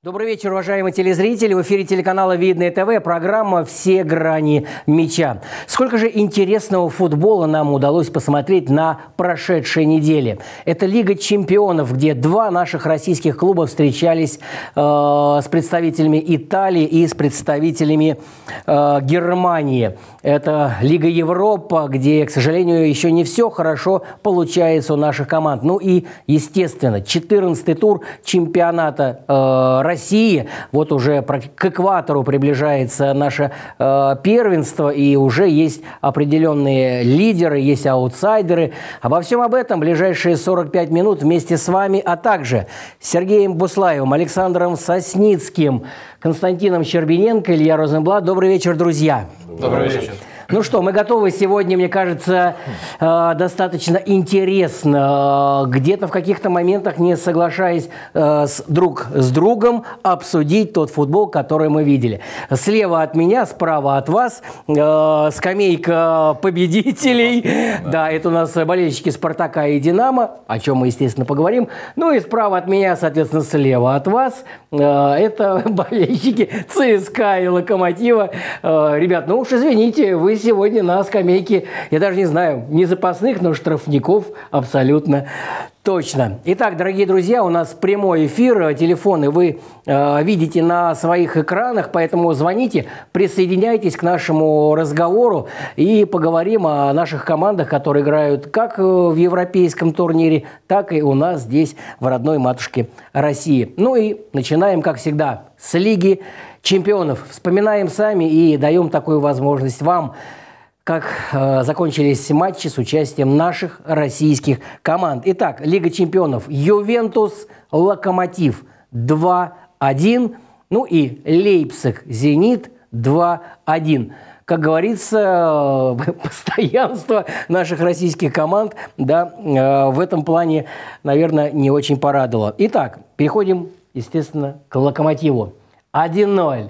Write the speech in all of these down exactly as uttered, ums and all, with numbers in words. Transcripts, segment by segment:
Добрый вечер, уважаемые телезрители. В эфире телеканала Видное ТВ, программа «Все грани мяча». Сколько же интересного футбола нам удалось посмотреть на прошедшей неделе. Это Лига чемпионов, где два наших российских клуба встречались э, с представителями Италии и с представителями э, Германии. Это Лига Европа, где, к сожалению, еще не все хорошо получается у наших команд. Ну и, естественно, четырнадцатый тур чемпионата э, России. России. Вот уже к экватору приближается наше э, первенство, и уже есть определенные лидеры, есть аутсайдеры. Обо всем об этом ближайшие сорок пять минут вместе с вами, а также с Сергеем Буслаевым, Александром Сосницким, Константином Щербиненко, Илья Розенблат. Добрый вечер, друзья. Добрый вечер. Ну что, мы готовы сегодня, мне кажется, э, достаточно интересно, э, где-то в каких-то моментах, не соглашаясь э, с, друг с другом, обсудить тот футбол, который мы видели. Слева от меня, справа от вас э, скамейка победителей. Да. да, это у нас болельщики «Спартака» и «Динамо», о чем мы, естественно, поговорим. Ну и справа от меня, соответственно, слева от вас, э, это болельщики ЦСКА и «Локомотива». Э, ребят, ну уж извините, вы сегодня на скамейке, я даже не знаю, не запасных, но штрафников абсолютно точно. Итак, дорогие друзья, у нас прямой эфир, телефоны вы э, видите на своих экранах, поэтому звоните, присоединяйтесь к нашему разговору и поговорим о наших командах, которые играют как в европейском турнире, так и у нас здесь, в родной матушке России. Ну и начинаем, как всегда, с Лиги чемпионов. Вспоминаем сами и даем такую возможность вам, как э, закончились матчи с участием наших российских команд. Итак, Лига чемпионов. Ювентус, Локомотив два один. Ну и Лейпциг, Зенит два один. Как говорится, постоянство наших российских команд, да, э, в этом плане, наверное, не очень порадовало. Итак, переходим, естественно, к Локомотиву. один ноль.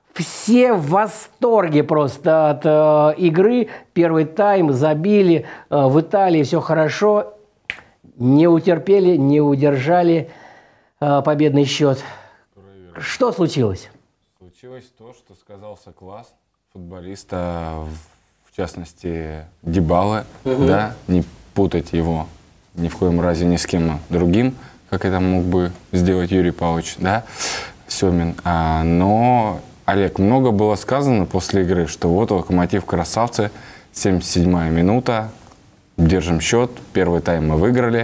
Все в восторге просто от э, игры. Первый тайм забили. Э, в Италии все хорошо. Не утерпели, не удержали э, победный счет. Проверно. Что случилось? Случилось то, что сказался класс футболиста, в частности, Дибалы. Угу. Да, не путать его ни в коем разе ни с кем другим, как это мог бы сделать Юрий Павлович, да, Семин. А, но, Олег, много было сказано после игры, что вот Локомотив красавцы, семьдесят седьмая минута, держим счет, первый тайм мы выиграли,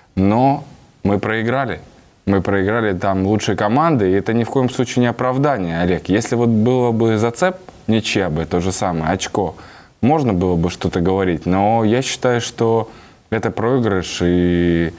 но мы проиграли. Мы проиграли там лучшие команды, и это ни в коем случае не оправдание, Олег. Если вот было бы зацеп, ничья бы, то же самое, очко, можно было бы что-то говорить, но я считаю, что это проигрыш, и...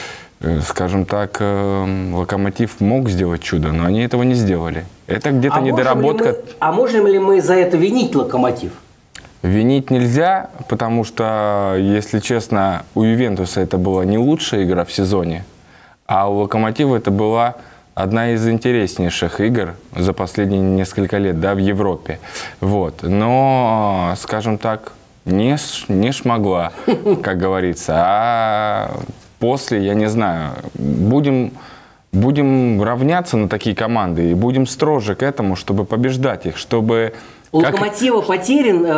Скажем так, Локомотив мог сделать чудо, но они этого не сделали. Это где-то а недоработка. Мы, а можем ли мы за это винить Локомотив? Винить нельзя, потому что, если честно, у Ювентуса это была не лучшая игра в сезоне, а у Локомотива это была одна из интереснейших игр за последние несколько лет, да, в Европе. Вот. Но, скажем так, не, не шмогла, как говорится, а... После, я не знаю, будем, будем равняться на такие команды и будем строже к этому, чтобы побеждать их, чтобы... У как... Локомотива потерян,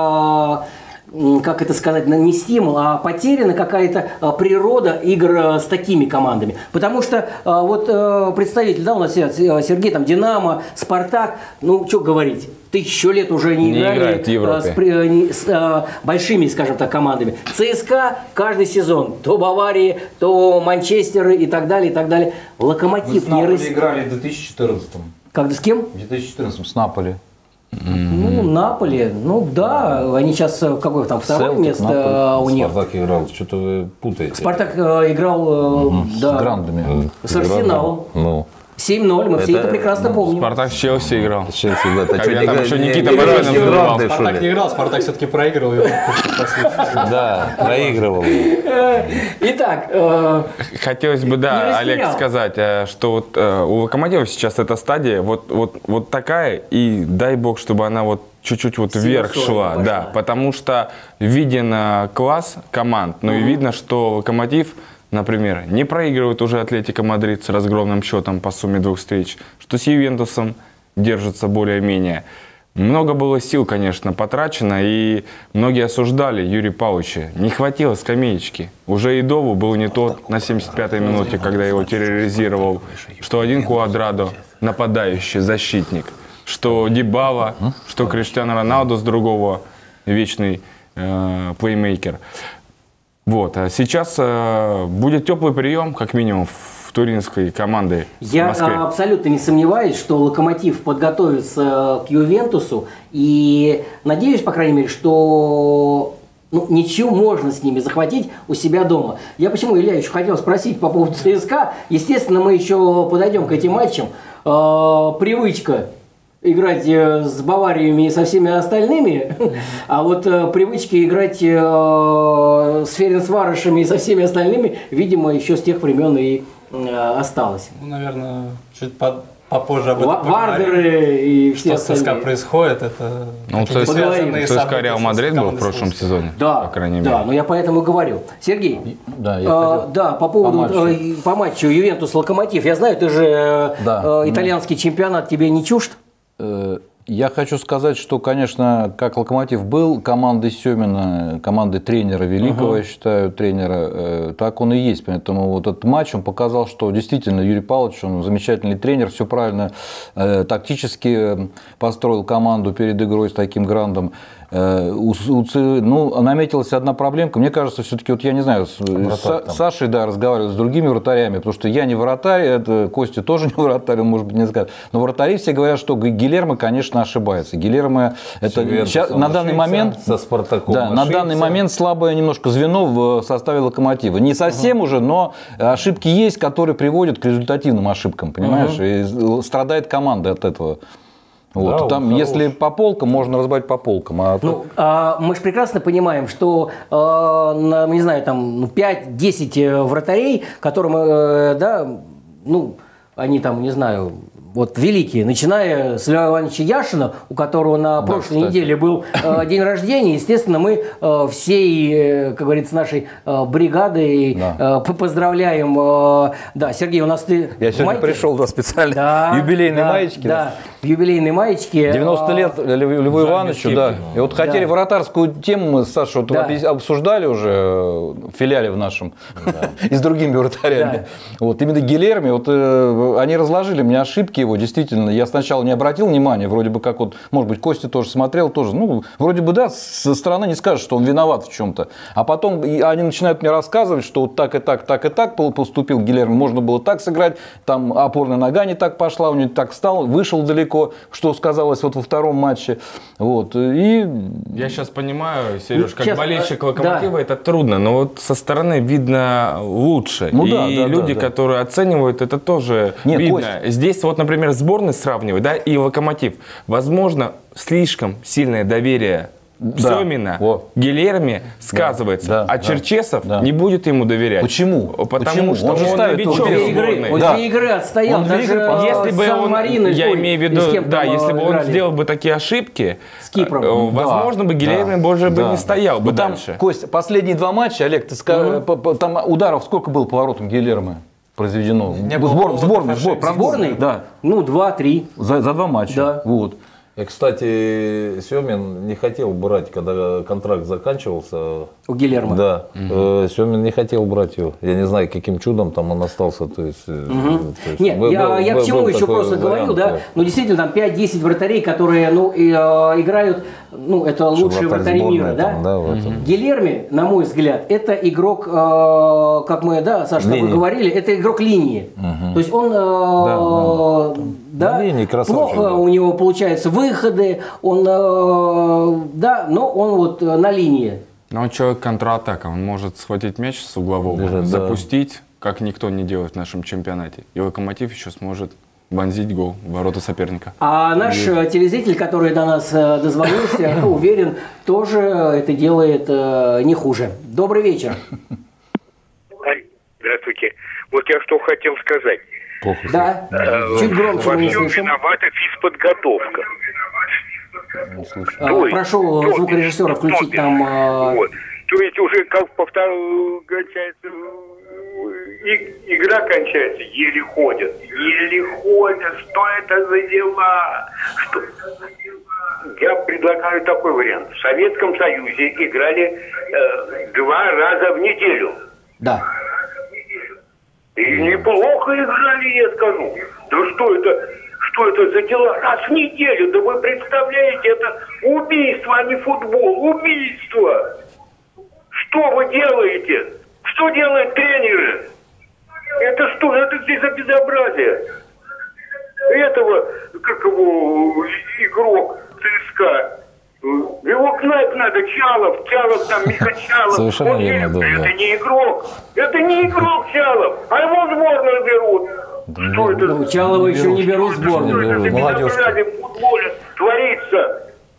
э, как это сказать, не стимул, а потеряна какая-то природа игр с такими командами. Потому что э, вот э, представитель, да, у нас Сергей, там, Динамо, Спартак, ну, что говорить, тысячу лет уже не, не играли в Европе. С, с, с большими, скажем так, командами. ЦСКА каждый сезон. То Баварии, то Манчестеры и так далее, и так далее. Локомотив не рас... играли в две тысячи четырнадцатом. Когда с кем? В две тысячи четырнадцатом с Наполи. Ну, Наполи, ну да, они сейчас какое там второе Селтик, место Наполи. У них. Спартак играл, что-то вы путаете. Спартак э, играл э, да, с Грандами. С Арсеналом. Ну. семь ноль, мы это, все это прекрасно ну, помним. Спартак с Челси играл. С Челси, да. Когда что, там не, еще не, Никита не, Баранов не играл. Спартак не играл, Спартак все-таки проигрывал. Да, проигрывал. Итак. Хотелось бы, да, Олег, сказать, что вот у Локомотива сейчас эта стадия вот, вот, вот такая, и дай бог, чтобы она вот чуть-чуть вот вверх шла, да, потому что виден класс команд, но и видно, что Локомотив например, не проигрывает уже Атлетико Мадрид с разгромным счетом по сумме двух встреч, что с Ювентусом держится более-менее. Много было сил, конечно, потрачено, и многие осуждали Юрия Павловича. Не хватило скамеечки. Уже и Дову был не тот на семьдесят пятой минуте, когда его терроризировал, что один Куадрадо, нападающий, защитник, что Дибала, что Криштиану Роналду с другого, вечный э, плеймейкер. Вот. А сейчас э, будет теплый прием, как минимум, в туринской команды Я в Москве. абсолютно не сомневаюсь, что «Локомотив» подготовится к «Ювентусу», и надеюсь, по крайней мере, что ну, ничью можно с ними захватить у себя дома. Я почему, Илья, еще хотел спросить по поводу ЦСКА. Естественно, мы еще подойдем к этим матчам. Э, привычка играть с Бавариями и со всеми остальными, а вот э, привычки играть э, с Ференцварышами и со всеми остальными, видимо, еще с тех времен и э, осталось. Ну, наверное, чуть под, попозже об этом Ва- Вардеры и все что с ЦСКА остальные. происходит, это Ну, очень ЦСКА связанные ЦСКА события Реал с Мадрид был в командой прошлом Слуцкого. сезоне, Да, по крайней да, мере. но я поэтому и говорю. Сергей, Да, я э, хотел да, по поводу по матчу. э, по матчу Ювентус-Локомотив. Я знаю, ты же э, Да. э, итальянский чемпионат тебе не чужд? Э, Я хочу сказать, что, конечно, как «Локомотив» был командой Семина, командой тренера великого, uh-huh. я считаю, тренера, э, так он и есть. Поэтому вот этот матч, он показал, что действительно Юрий Павлович, он замечательный тренер, все правильно э, тактически построил команду перед игрой с таким грандом. Э, у, у, ну, наметилась одна проблемка. Мне кажется, все-таки, вот я не знаю, с Са, Сашей да, разговаривал с другими вратарями, потому что я не вратарь, это Костя тоже не вратарь, он, может быть, не скажет. Но вратари все говорят, что Гильермо, конечно, ошибается. Гильермо это сейчас, на данный момент со Спартаком да, на данный момент слабое немножко звено в составе «Локомотива». Не совсем угу. уже, но ошибки есть, которые приводят к результативным ошибкам, понимаешь? Угу. И страдает команда от этого. Вот. Да, там, если по полкам, можно разбавить по полкам. А ну, а мы же прекрасно понимаем, что э, на, не знаю, там пять-десять вратарей, которым, э, да, ну, они там, не знаю, вот великие, начиная с Льва Ивановича Яшина, у которого на да, прошлой кстати. неделе был э, день рождения, естественно, мы э, всей, э, как говорится, нашей э, бригадой да. э, поздравляем. Э, да, Сергей, у нас ты Я сегодня майке? пришел да, специально, да, юбилейные да, маечки. Да, да. юбилейные маечки. девяносто лет Льву Ивановичу, да. И вот хотели да. вратарскую тему мы с Сашей вот да. обсуждали уже в филиале в нашем да. и с другими вратарями. Да. Вот именно Гильерми, вот э, они разложили мне ошибки его, действительно, я сначала не обратил внимания, вроде бы как вот, может быть, Костя тоже смотрел, тоже, ну, вроде бы, да, со стороны не скажешь, что он виноват в чем-то. А потом они начинают мне рассказывать, что вот так и так, так и так поступил Гильерми, можно было так сыграть, там опорная нога не так пошла, у него так встал, вышел далеко, что сказалось вот во втором матче. Вот, и... Я сейчас понимаю, Сереж, как сейчас, болельщик а, «Локомотива» да. это трудно, но вот со стороны видно лучше. Ну, и да, да, люди, да, да. которые оценивают, это тоже Нет, видно. Кость. Здесь вот, например, сборные сравнивать, да, и «Локомотив». Возможно, слишком сильное доверие Да. Семина, О. Гильерми сказывается, Да, а да, Черчесов да. не будет ему доверять. Почему? Потому Почему? что Он же он ставит новичок только в Две игры, сборной. он Да. две игры отстоял. Он две даже, игры, э, Если бы он, Сан-Марино, я ой, имею в и виду, с кем да, там, если бы он играли? сделал бы такие ошибки, С Кипром. э, возможно бы Гильерми Да, больше бы да. не стоял бы Ну, там, дальше. Кость, последние два матча, Олег, ты ска... Угу. по- по- там ударов сколько было по воротам Гильермо произведено? Не В было сбор, поводов сборной, ошибки. сбор, Сборной? Да, Ну, два-три. за, за два матча. Да. Вот. И, кстати, Семин не хотел брать, когда контракт заканчивался. У Гильермо. Да, э, Семин не хотел брать его. Я не знаю, каким чудом там он остался. То есть, э, то есть Нет, был- я, был- я был к чему еще такой просто вариант, говорю, да, ну действительно там пять-десять вратарей, которые, ну, и, э, играют, ну, это лучшие вратарь вратари сборной мира, да? там, да, в этом. Гильерми, на мой взгляд, это игрок, э, как мы, да, Саша, с тобой Линии. говорили, это игрок линии. То есть он, э, да, На линии красавчик, плохо да. у него получаются выходы, он, э, да, но он вот э, на линии. Но он человек контратака, он может схватить мяч с углового, Бежать, да. запустить, как никто не делает в нашем чемпионате. И «Локомотив» еще сможет вонзить гол в ворота соперника. А наш э, телезритель, который до нас э, дозвонился, уверен, тоже это делает э, не хуже. Добрый вечер. Здравствуйте. Вот я что хотел сказать. Плохо. Да, Э, чуть громче Во мы не всем слышим. виновата физподготовка. Не слышу. А, То есть, прошу то звукорежиссера есть, включить то там... э, Вот. То есть уже как повторяется, и- игра кончается, еле ходят. Еле ходят. Что это за дела? Что... Я предлагаю такой вариант. В Советском Союзе играли э, два раза в неделю. Да. И неплохо играли, я скажу. Да что это, что это за дела? Раз в неделю, да вы представляете, это убийство, а не футбол. Убийство. Что вы делаете? Что делают тренеры? Это что? Это здесь за безобразие. Этого, как его, игрок ЦСКА. Его гнать надо, Чалов, Чалов там, Миха Чалов. Совершенно Он верно, не- да, Это да. не игрок. Это не игрок Чалов. А его в сборную берут. Что это? Ну, Чалова еще не берут в Что сборную. это за Молодежка. безобразие в футболе творится?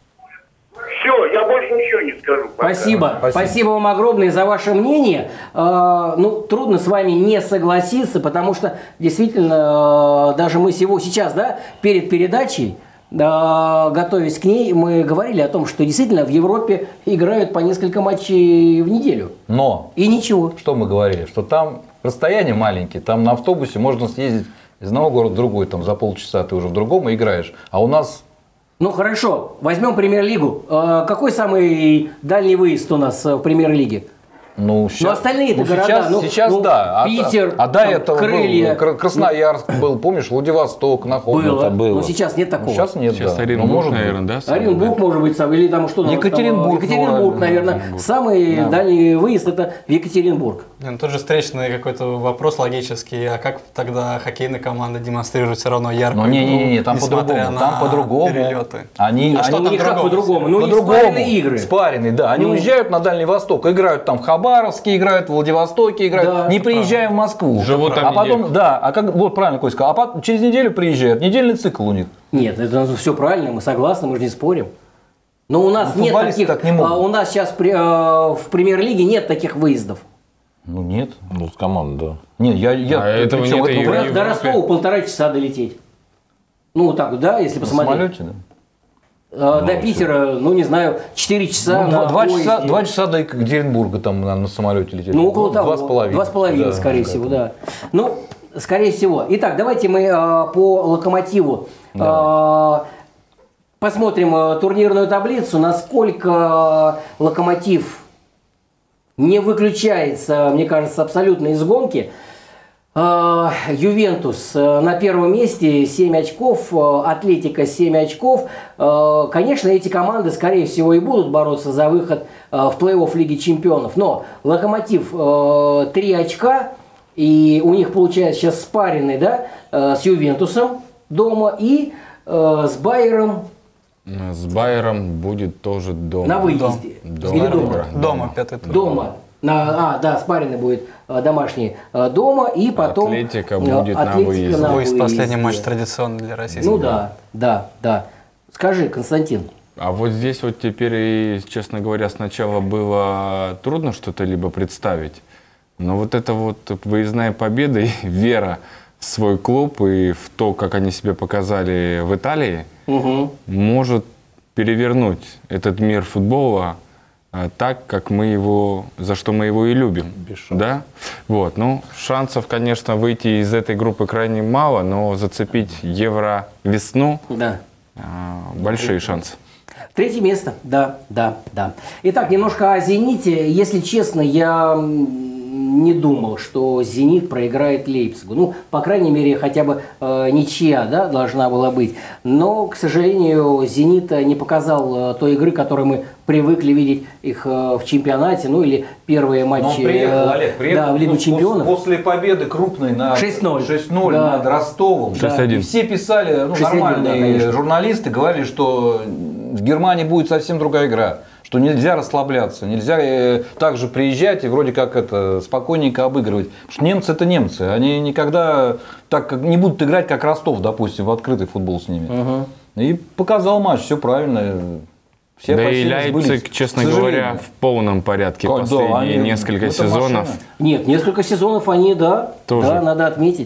Все, я больше ничего не скажу. Пока. Спасибо. Спасибо вам огромное за ваше мнение. Э, ну, трудно с вами не согласиться, потому что действительно, э, даже мы сего, сейчас, да, перед передачей, э, готовясь к ней, мы говорили о том, что действительно в Европе играют по несколько матчей в неделю. Но, И ничего. что мы говорили, что там расстояние маленькие, там на автобусе можно съездить из одного города в другой, там за полчаса ты уже в другом и играешь. А у нас... Ну хорошо, возьмем премьер-лигу. Э, какой самый дальний выезд у нас э, в премьер-лиге? Ну, сейчас, остальные-то ну, города, сейчас, ну, сейчас ну, да. А- Питер, а, до там, этого Крылья. был Кра- Красноярск был, помнишь, Владивосток, Находка. Было. там было. Но сейчас нет такого. Сейчас нет, Сейчас да. Оренбург, Ну, может быть. наверное, да? самый Оренбург, дальний? может быть, сам, или там что у нас там, Екатеринбург, Екатеринбург, ну, наверное. Самый дальний выезд это в Екатеринбург. Ну, тут же встречный какой-то вопрос логический, а как тогда хоккейная команда демонстрирует все равно яркую Ну, не-не-не, игру, там несмотря по-другому, на там по-другому. перелеты? Они, А что они там Ну, как по-другому? по-другому? Ну, не по-другому. спаренные игры. Спаренные, да. Они Ну. уезжают на Дальний Восток, играют там в Хабаровске, играют в Владивостоке, играют, Да, не это приезжая в Москву. Живут там а потом, недельку. да, а как, вот правильно Кость сказал, а потом через неделю приезжают, недельный цикл у них. Нет, это все правильно, мы согласны, мы же не спорим. Но у нас Ну, нет футболисты таких, так не могут. а, у нас сейчас при- а, в премьер-лиге нет таких выездов. Ну нет. Ну, с командой, да. Нет, я, я А этого причем нет это и Ну, в до Европе. Ростова полтора часа долететь. Ну, вот так вот, да, если на посмотреть. самолете, да? А, до Питера, ну, не знаю, четыре часа Ну, на два, два поезде. часа, два часа до Екатеринбурга там на, на самолете летели. Ну, около того. Два с половиной. Два с половиной, Да, скорее да. всего, да. Ну, скорее всего. Итак, давайте мы а, по Локомотиву а, посмотрим а, турнирную таблицу, насколько Локомотив не выключается, мне кажется, абсолютно из гонки. А, Ювентус а, на первом месте, семь очков, а, Атлетико семь очков. А, Конечно, эти команды, скорее всего, и будут бороться за выход а, в плей-офф Лиги Чемпионов. Но Локомотив а, три очка, и у них получается сейчас спаренный, да, а, с Ювентусом дома и а, с Байером С Байером будет тоже дома. на выезде. Дома. Или дома? Дома. Дома, пятый тур. Дома. На, а, да, спаренный будет а, домашний а, дома, и потом... Атлетико а, будет на Атлетико выезде. на Выезд последний выезде. матч традиционный для российских. Ну да, да, да. Скажи, Константин. А вот здесь вот теперь, и, честно говоря, сначала было трудно что-то либо представить, но вот эта вот выездная победа и вера в свой клуб и в то, как они себя показали в Италии, Угу. может перевернуть этот мир футбола а, так, как мы его, за что мы его и любим. Да? Вот. Ну, шансов, конечно, выйти из этой группы крайне мало, но зацепить Евро весну Да. а, большие шансы. Третье место, да, да, да. Итак, немножко о «Зените». Если честно, я м, не думал, что «Зенит» проиграет Лейпцигу. Ну, по крайней мере, хотя бы э, ничья, да, должна была быть. Но, к сожалению, «Зенит» не показал э, той игры, которую мы привыкли видеть их э, в чемпионате, ну или первые матчи Но он приехал, э, Олег, приехал да, в Лигу пос- чемпионов. После победы крупной на шесть ноль. шесть ноль Да. над Ростовом. шесть один. И все писали, ну, шесть один, да, нормальные конечно. журналисты говорили, что в Германии будет совсем другая игра. Что нельзя расслабляться, нельзя э, также приезжать и вроде как это спокойненько обыгрывать. Потому что немцы это немцы, они никогда так как не будут играть, как Ростов, допустим, в открытый футбол с ними. И показал матч, все правильно. Все Да и опасения Лейпциг, сбылись. честно К сожалению. говоря, в полном порядке Как, да, последние они- несколько это сезонов. машина. Нет, несколько сезонов они, да, Тоже. да, надо отметить.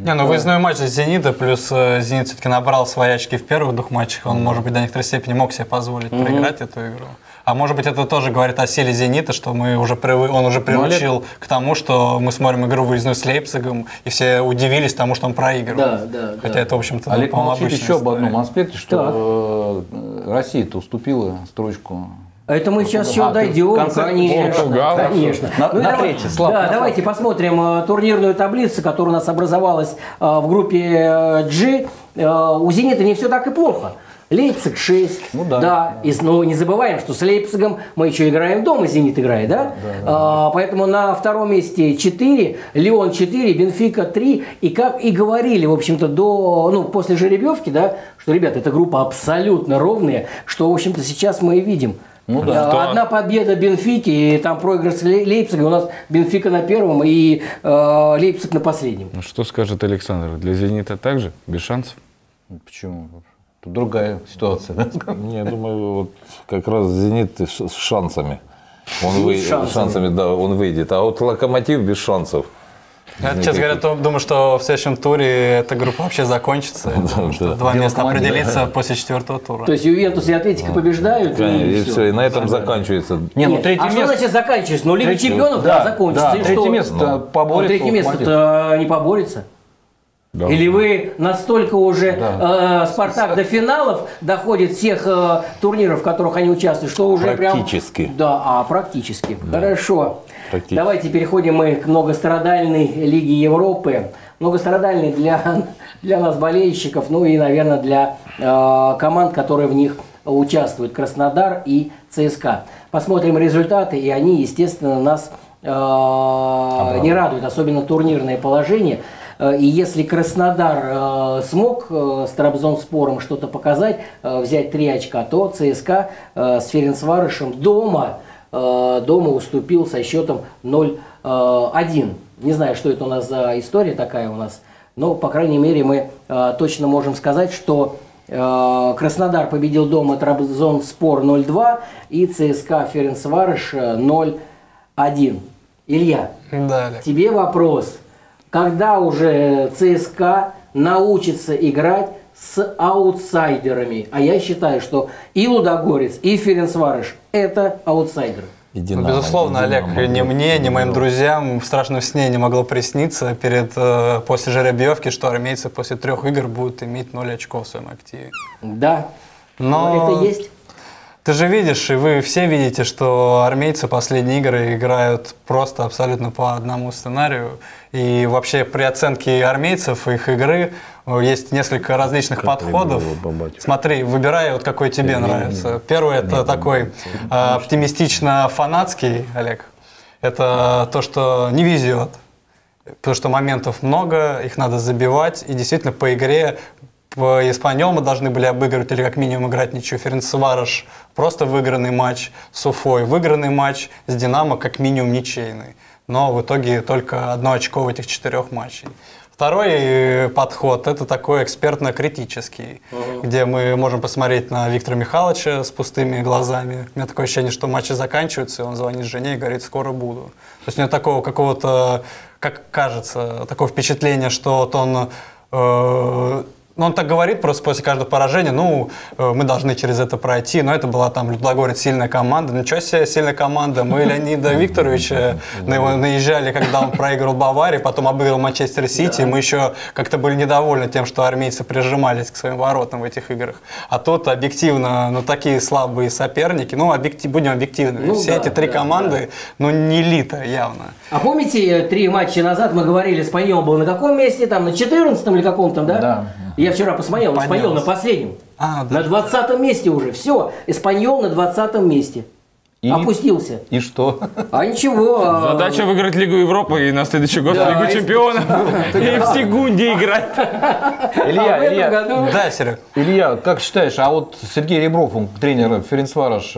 Не, ну выездной матч «Зенита», плюс э, «Зенит» все-таки набрал свои очки в первых двух матчах, он, может быть, до некоторой степени мог себе позволить mm-hmm. проиграть эту игру. А может быть, это тоже говорит о силе «Зенита», что мы уже привы... он уже приучил Олег... к тому, что мы смотрим игру выездную с Лейпцигом, и все удивились тому, что он проигрывал. Да, да, Хотя да. это, в общем-то, Олег ну, молчит еще об одном аспекте, что так. Россия-то уступила строчку. Это мы сейчас еще А, дойдем, конце... конечно, конечно. На, ну, на давай, третий, слаб, да, на давайте слаб. посмотрим э, турнирную таблицу, которая у нас образовалась э, в группе G. Э, у «Зенита» не все так и плохо. Лейпциг шесть. Ну да. да. И, но не забываем, что с Лейпцигом мы еще играем дома, «Зенит» играет, да? Да, да, да. А, поэтому на втором месте четыре, Лион четыре, Бенфика три. И как и говорили, в общем-то, до, ну, после жеребьевки, да, что, ребята, эта группа абсолютно ровная, что, в общем-то, сейчас мы и видим. Ну, да. А, одна победа Бенфики, и там проигрыш Лейпцига, у нас Бенфика на первом и э, Лейпциг на последнем. Ну, что скажет Александр? Для «Зенита» также? Без шансов? Почему? Тут другая ситуация. Да? Не, я думаю, вот как раз «Зенит» с шансами. Он вы... шансами. шансами, да, он выйдет. А вот «Локомотив» без шансов. Я, честно говоря, то, думаю, что в следующем туре эта группа вообще закончится. Да, да. Два Дело места команде, определится да. после четвертого тура. То есть Ювентус и Атлетико побеждают. Конечно, и всё. все, и на этом заканчивается. Не, ну Нет, третье а что место. значит заканчивается? Ну, Лига Третье- чемпионов да, да, закончится. да, и третье что? место Ну, поборется третье место-то не поборется. Да. Или вы настолько уже э, Спартак до финалов доходит всех э, турниров, в которых они участвуют, что уже Практически. прям... Да, а, практически. Хорошо. Практически. Давайте переходим мы к многострадальной Лиге Европы. Многострадальной для, для нас, болельщиков, ну и, наверное, для э, команд, которые в них участвуют. Краснодар и ЦСКА. Посмотрим результаты, и они, естественно, нас э, не радуют, особенно турнирное положение. И если Краснодар э, смог э, с Трабзонспором что-то показать, э, взять три очка, то ЦСКА э, с Ференцварышем дома, э, дома уступил со счетом ноль один. Не знаю, что это у нас за история такая у нас, но, по крайней мере, мы э, точно можем сказать, что э, Краснодар победил дома Трабзонспор ноль два и ЦСКА Ференцварыш ноль один. Илья, Да, Олег. тебе вопрос. Когда уже ЦСКА научится играть с аутсайдерами? А я считаю, что и Лудогорец, и Ференцварыш – это аутсайдеры. И Ну, «Динамо», безусловно, и Олег, «Динамо». ни мне, ни моим друзьям в страшном сне не могло присниться перед, э, после жеребьевки, что армейцы после трех игр будут иметь ноль очков в своем активе. Да, Но но это есть. Ты же видишь, и вы все видите, что армейцы последние игры играют просто абсолютно по одному сценарию. И вообще при оценке армейцев, их игры, есть несколько различных Как подходов. я его побачу. Смотри, выбирай, вот какой тебе нравится. Первый – это такой э, оптимистично-фанатский, Олег. Это то, что не везет. Потому что моментов много, их надо забивать. И действительно по игре по Испаньол мы должны были обыгрывать или как минимум играть ничью. Ференцварыш просто выигранный матч с Уфой, выигранный матч с Динамо как минимум ничейный. Но в итоге только одно очко в этих четырех матчей. Второй подход – это такой экспертно-критический, uh-huh. где мы можем посмотреть на Виктора Михайловича с пустыми глазами. У меня такое ощущение, что матчи заканчиваются, и он звонит жене и говорит: «Скоро буду». То есть у него такого какого-то, как кажется, такого впечатления, что вот он… Э, Ну, он так говорит просто после каждого поражения, ну, мы должны через это пройти, но это была там Лудогорец сильная команда. Ничего себе сильная команда. Мы Леонида Викторовича на его наезжали, когда он проиграл Баварии, потом обыграл Манчестер Сити. Мы еще как-то были недовольны тем, что армейцы прижимались к своим воротам в этих играх. А тут объективно, ну, такие слабые соперники, ну, объектив, будем объективны. Ну, все да, эти три да, команды, да. ну, не элита явно. А помните, три матча назад мы говорили, Спаньол был на каком месте? Там на четырнадцатом или каком-то, да? Да. Я вчера посмотрел, Эспаньол на последнем. А, да. На двадцатом месте уже. Все, Эспаньол на двадцатом месте. И? Опустился. И что? А ничего. а- Задача выиграть Лигу Европы и на следующий год Да, Лигу и- чемпионов. И в секунде играть. А Илья, в этом Илья, году- Да, Серег. Илья, как считаешь, а вот Сергей Ребров, он тренер Ференцвароша,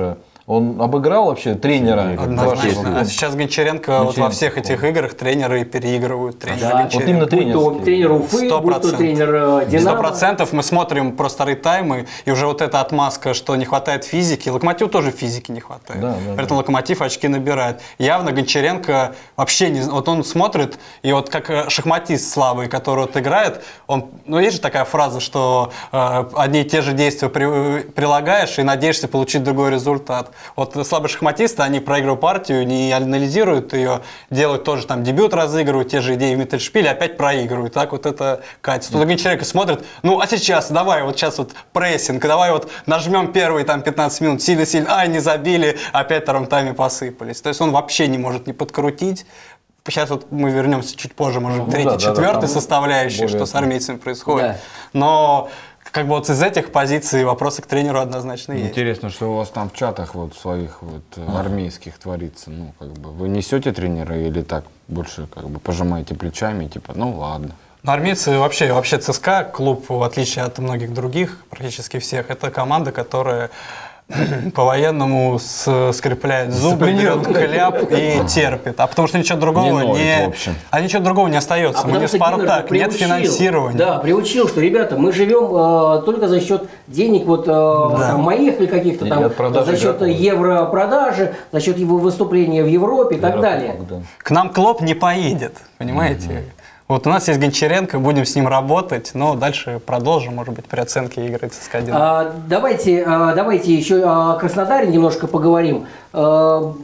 Он обыграл вообще тренера? Однозначно. А сейчас Гончаренко, Гончаренко вот во всех этих играх тренеры переигрывают. Тренера Да, вот именно тренерский. Тренер Уфы, будь то тренер Динамо. Сто процентов мы смотрим просто ритаймы, и уже вот эта отмазка, что не хватает физики. Локомотиву тоже физики не хватает. Да, да, Поэтому да. Локомотив очки набирает. Явно Гончаренко вообще не... Вот он смотрит, и вот как шахматист слабый, который вот играет, он... Ну, есть же такая фраза, что э, одни и те же действия при, прилагаешь и надеешься получить другой результат. Вот слабые шахматисты, они проигрывают партию, не анализируют ее, делают тоже там дебют, разыгрывают те же идеи в Миттельшпиле, опять проигрывают. Так вот это катится. Тут Гончаренко смотрит, ну а сейчас давай вот сейчас вот прессинг, давай вот нажмем первые там пятнадцать минут, сильно-сильно, ай, не забили, опять в втором тайме посыпались. То есть он вообще не может не подкрутить. Сейчас вот мы вернемся чуть позже, может, ну, третий, да, четвертый да, составляющий, что с армейцами происходит. Да. Но как бы вот из этих позиций вопросы к тренеру однозначно есть. Интересно, что у вас там в чатах вот своих вот а. армейских творится. Ну, как бы вы несете тренера или так больше как бы пожимаете плечами, типа, ну ладно. Но армейцы вообще, вообще ЦСКА, клуб, в отличие от многих других, практически всех, это команда, которая по-военному скрепляет зубы, берет хляб и терпит. А потому что ничего другого не... Ноет, не а ничего другого не остается. А мы не Спартак, нет финансирования. Да, приучил, что, ребята, мы живем э, только за счет денег вот, э, да. там, моих или каких-то там, за счет европродажи, за счет его выступления в Европе и так далее. Да. К нам Клоп не поедет, понимаете? Mm-hmm. Вот у нас есть Гончаренко, будем с ним работать, но дальше продолжим, может быть, при оценке игры ЦСКА «Динамо». А, давайте, а, давайте еще о Краснодаре немножко поговорим. А,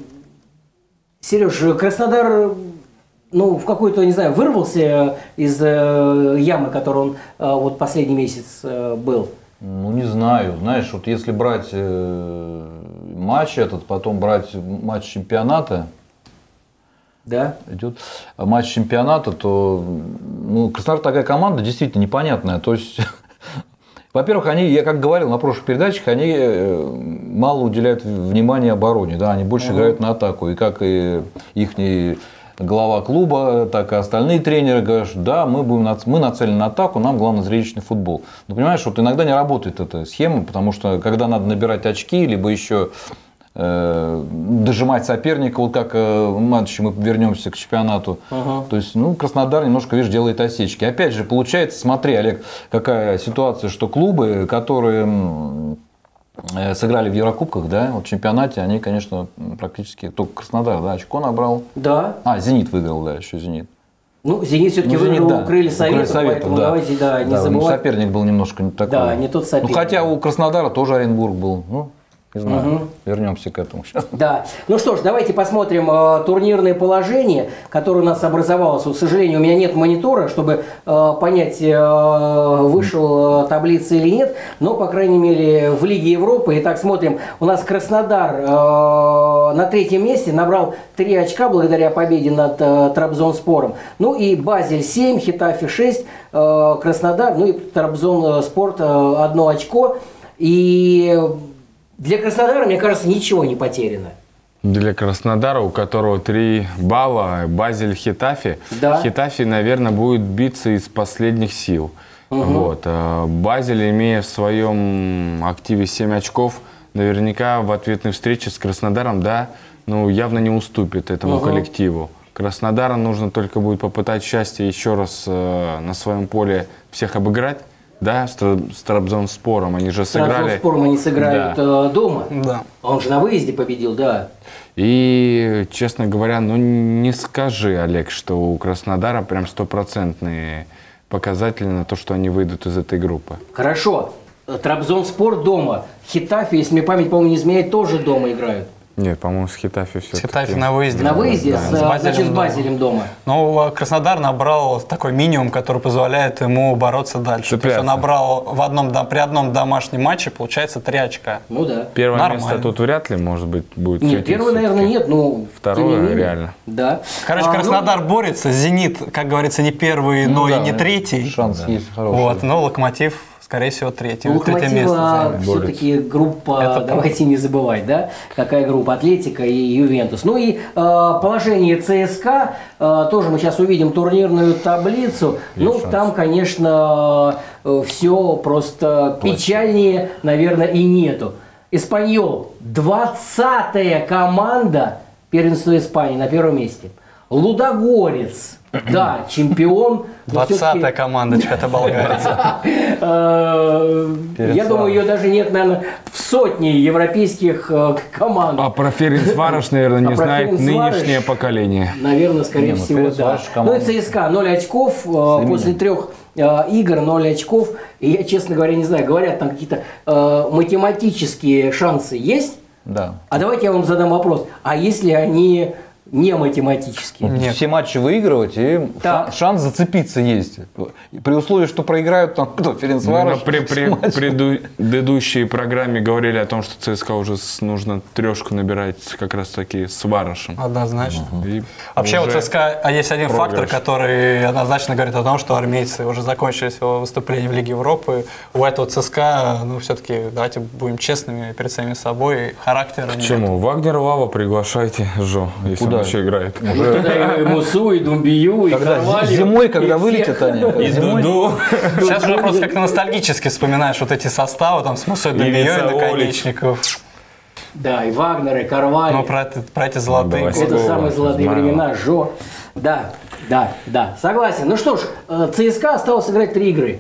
Сереж, Краснодар, ну, в какой-то, не знаю, вырвался из э, ямы, которой он э, вот последний месяц э, был? Ну, не знаю. Знаешь, вот если брать э, матч этот, потом брать матч чемпионата, да. идет матч чемпионата, то ну, Краснодар такая команда действительно непонятная. То есть, во-первых, они, я как говорил на прошлых передачах, они мало уделяют внимания обороне, да, они больше uh-huh. играют на атаку. И как и их глава клуба, так и остальные тренеры говорят, что да, мы, будем, мы нацелены на атаку, нам главное зрелищный футбол. Но понимаешь, вот иногда не работает эта схема, потому что когда надо набирать очки, либо еще дожимать соперника, вот как в матче мы вернемся к чемпионату. Uh-huh. То есть, ну, Краснодар немножко, видишь, делает осечки. Опять же, получается, смотри, Олег, какая ситуация, что клубы, которые сыграли в Еврокубках, да, вот в чемпионате, они, конечно, практически, только Краснодар, да, очко набрал. Да. А, Зенит выиграл, да, еще Зенит. Ну, Зенит все-таки ну, выиграл да. у Крылья Советов, Советов, поэтому да. давайте, да, не да, забывать. Соперник был немножко не такой. Да, не тот соперник. Ну, хотя у Краснодара тоже Оренбург был, ну, не знаю, угу. вернемся к этому сейчас. Да. Ну что ж, давайте посмотрим э, турнирное положение, которое у нас образовалось. Вот, к сожалению, у меня нет монитора, чтобы э, понять, э, вышел э, таблица или нет. Но, по крайней мере, в Лиге Европы. Итак, смотрим. У нас Краснодар э, на третьем месте набрал три очка благодаря победе над э, Трабзонспором. Ну и Базель семь, Хетафе шесть, э, Краснодар, ну и Трабзонспорт э, одно очко. И... Для Краснодара, мне кажется, ничего не потеряно. Для Краснодара, у которого три балла, Базель Хетафе. Да. Хетафе, наверное, будет биться из последних сил. Угу. Вот. Базель, имея в своем активе семь очков, наверняка в ответной встрече с Краснодаром, да, ну, явно не уступит этому угу. коллективу. Краснодару нужно только будет попытать счастье еще раз э, на своем поле всех обыграть. Да, с, с Трабзонспором они же сыграли. С Трабзонспором они сыграют да. дома. Да. Он же на выезде победил, да. И, честно говоря, ну не скажи, Олег, что у Краснодара прям стопроцентные показатели на то, что они выйдут из этой группы. Хорошо. Трабзонспор дома. Хетафе, если мне память, по-моему, не изменяет, тоже дома играют. Нет, по-моему, с Хетафе все. С Хетафе на выезде. На выезде, да. с, с, Базелем, значит, с Базелем дома. Ну, Краснодар набрал такой минимум, который позволяет ему бороться дальше. То есть он набрал в одном, при одном домашнем матче, получается, три очка. Ну да. Первое Нормально. место тут вряд ли, может быть, будет. Нет, первое, наверное, нет. Ну, второе реально. Да. Короче, а, Краснодар ну... борется. Зенит, как говорится, не первый, ну, но да, и не третий. Шанс да. есть хороший. Вот, но Локомотив... Скорее всего, третье. У Локомотива все-таки группа, это давайте не забывать, да, какая группа, Атлетика и Ювентус. Ну и э, положение ЦСКА, э, тоже мы сейчас увидим турнирную таблицу. Есть ну, шанс. Там, конечно, э, все просто Плохо. Печальнее, наверное, и нету. Эспаньол двадцатая команда первенства Испании на первом месте. Лудогорец, да, чемпион. двадцатая команда чемпионата Болгарии. Я думаю, ее даже нет, наверное, в сотне европейских команд. А про Ференцварош, наверное, не А про знает Ференцварош, нынешнее поколение. Наверное, скорее Не, ну, всего, да. Ференцварош Ну и команда. ЦСКА ноль очков э, после трех э, игр, ноль очков. И я, честно говоря, не знаю, говорят, там какие-то э, математические шансы есть. Да. А давайте я вам задам вопрос. А если они не математические? Нет. Все матчи выигрывать, и Так. шан- шанс зацепиться есть. При условии, что проиграют там кто, Мы Ференцварош. на при- при- предыдущей программе говорили о том, что ЦСКА уже с- нужно трешку набирать как раз таки с Варошем. Однозначно. И Вообще уже у ЦСКА а есть один проигрыш. фактор, который однозначно говорит о том, что армейцы уже закончили свое выступление в Лиге Европы. У этого ЦСКА, ну, все-таки, давайте будем честными перед самим собой, характера нет. Почему? Вагнер Лава приглашайте, Жо, если Куда? он еще играет. Туда и Мусу, и Думбию, и Когда Карвалью, зимой, когда и вылетят всех. они. И зимой. Дуду. Сейчас уже просто как-то ностальгически вспоминаешь вот эти составы, там, с Мусой Думбией, Ирица наконечников. Да, и Вагнер, и Карвалью. Ну, про, это- про эти золотые давай. годы. Это О, самые золотые знаю. времена, Жо. Да, да, да, согласен. Ну что ж, э, ЦСКА осталось сыграть три игры.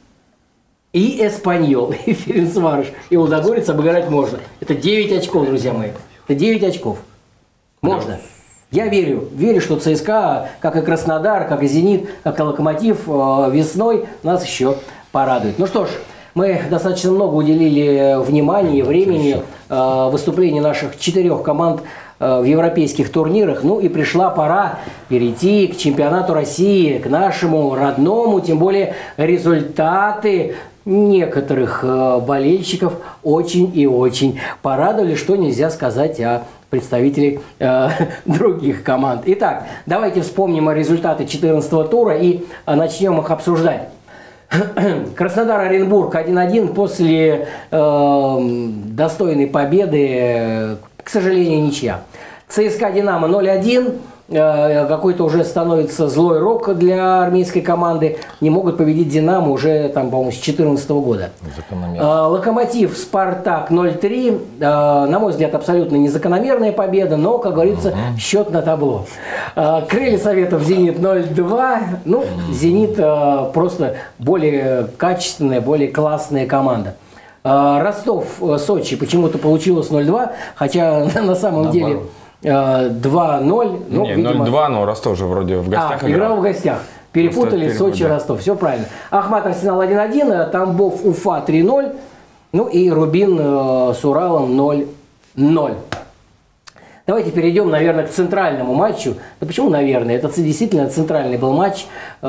И Эспаньол, и Ференцварош, и Лудогорец обыграть можно. Это девять очков, друзья мои. Это девять очков. Можно. Я верю. Верю, что ЦСКА, как и Краснодар, как и Зенит, как и Локомотив, э, весной нас еще порадует. Ну что ж, мы достаточно много уделили внимания и времени э, выступлению наших четырех команд э, в европейских турнирах. Ну и пришла пора перейти к чемпионату России, к нашему родному, тем более результаты некоторых э, болельщиков очень и очень порадовали, что нельзя сказать о представителей э, других команд. Итак, давайте вспомним результаты четырнадцатого тура и э, начнем их обсуждать. Краснодар-Оренбург один один после э, достойной победы, э, к сожалению, ничья. ЦСКА-Динамо ноль один. Э, какой-то уже становится злой рок для армейской команды. Не могут победить Динамо уже, там, по-моему, с две тысячи четырнадцатого года. Закономерно. Э, Локомотив, Спартак ноль три. Э, на мой взгляд, абсолютно незакономерная победа, но, как говорится, счет на табло. Э, Крылья Советов, Зенит ноль два. Ну, Зенит э, просто более качественная, более классная команда. Э, Ростов, э, Сочи почему-то получилось ноль два, хотя на самом деле э, два ноль. Ну, Не, видимо- ноль два, но Ростов же вроде в гостях а, играл в гостях. Перепутали Просто Сочи, перепутали. Ростов. Все правильно. Ахмат, Арсенал один один, Тамбов, Уфа три ноль. Ну и Рубин э, с Уралом ноль ноль. Давайте перейдем, наверное, к центральному матчу. Да почему, наверное? Это действительно центральный был матч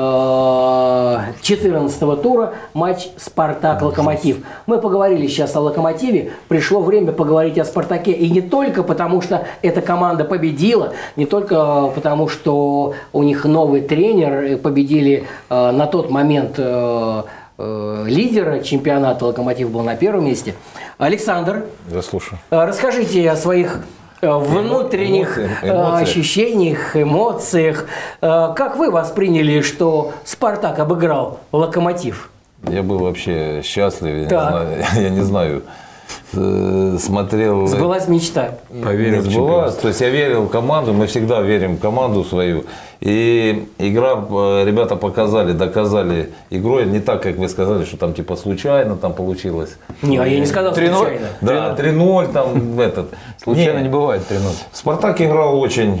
э, четырнадцатого тура, матч «Спартак-Локомотив». Мы поговорили сейчас о «Локомотиве», пришло время поговорить о «Спартаке». И не только потому, что эта команда победила, не только потому, что у них новый тренер, победили э, на тот момент э, э, лидера чемпионата, «Локомотив» был на первом месте. Александр, Я слушаю. э, расскажите о своих э, внутренних эмоциях, э, эмоциях. ощущениях, эмоциях. Э, Как вы восприняли, что «Спартак» обыграл «Локомотив»? Я был вообще счастлив, я не Так. знаю. Я не знаю. Э, Смотрел... Сбылась мечта. Поверил Не в сбылась. чемпионство. То есть я верил в команду, мы всегда верим в команду свою. И игра, э, ребята показали, доказали игрой, не так, как вы сказали, что там типа случайно там получилось. Не, а я не сказал три ноль. случайно. Да, три ноль там этот. Случайно Не, не бывает три ноль. Спартак играл очень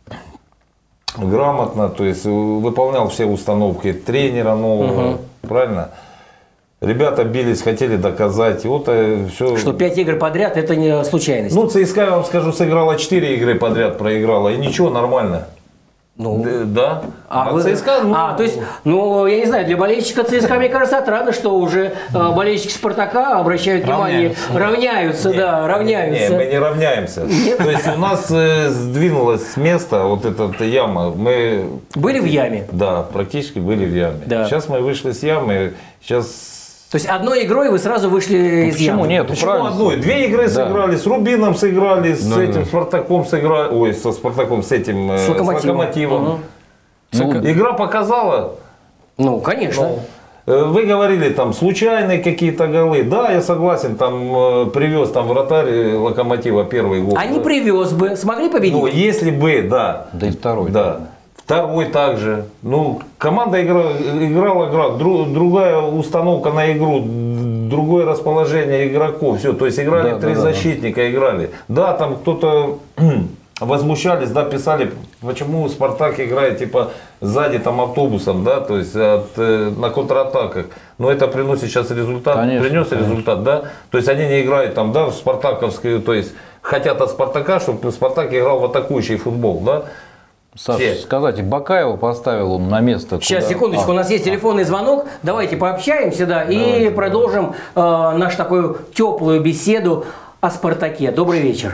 грамотно, то есть выполнял все установки тренера нового, правильно? Ребята бились, хотели доказать. И вот все. Что пять игр подряд – это не случайность. Ну, ЦСКА, я вам скажу, сыграла четыре игры подряд, проиграла. И ничего, нормально. Ну, Д- Да. А, А вы- ЦСКА, ну, а, то есть, ну, я не знаю, для болельщика ЦСКА, мне кажется, отрадно, что уже э, болельщики «Спартака» обращают внимание, равняются, да, равняются. Не, мы не равняемся. То есть у нас э, сдвинулось с места вот эта яма. Мы, Были в яме. да, практически были в яме. Да. Сейчас мы вышли с ямы. Сейчас. То есть одной игрой вы сразу вышли из Почему ямы. нет? Почему Правильно. одной? Две игры сыграли, с Рубином сыграли, с Ну, этим да. Спартаком сыграли. Ой, со Спартаком, с этим э, С с Локомотивом. Локомотивом. Мгм. Ну, игра показала. Ну, конечно. Ну, Вы говорили, там, случайные какие-то голы. Да, я согласен, там, привез там вратарь Локомотива первый гол. А не привез бы, смогли победить? Ну, если бы, да. Да и второй. Да. Второй также. Ну, команда играла, играла игра, друг, другая установка на игру, другое расположение игроков. Все, то есть играли Да, три да, защитника, да. играли. Да, там кто-то возмущались, да, писали, почему Спартак играет типа сзади там автобусом, да, то есть от, э, на контратаках. Но это приносит сейчас результат, Конечно, принес конечно. результат, да. То есть они не играют там, да, в спартаковскую, то есть хотят от Спартака, чтобы Спартак играл в атакующий футбол, да. Саша, Все. сказать, Бакаева поставил он на место. Сейчас, куда- секундочку, А, у нас есть телефонный звонок. Давайте пообщаемся, да, и продолжим э, нашу такую теплую беседу о «Спартаке». Добрый вечер.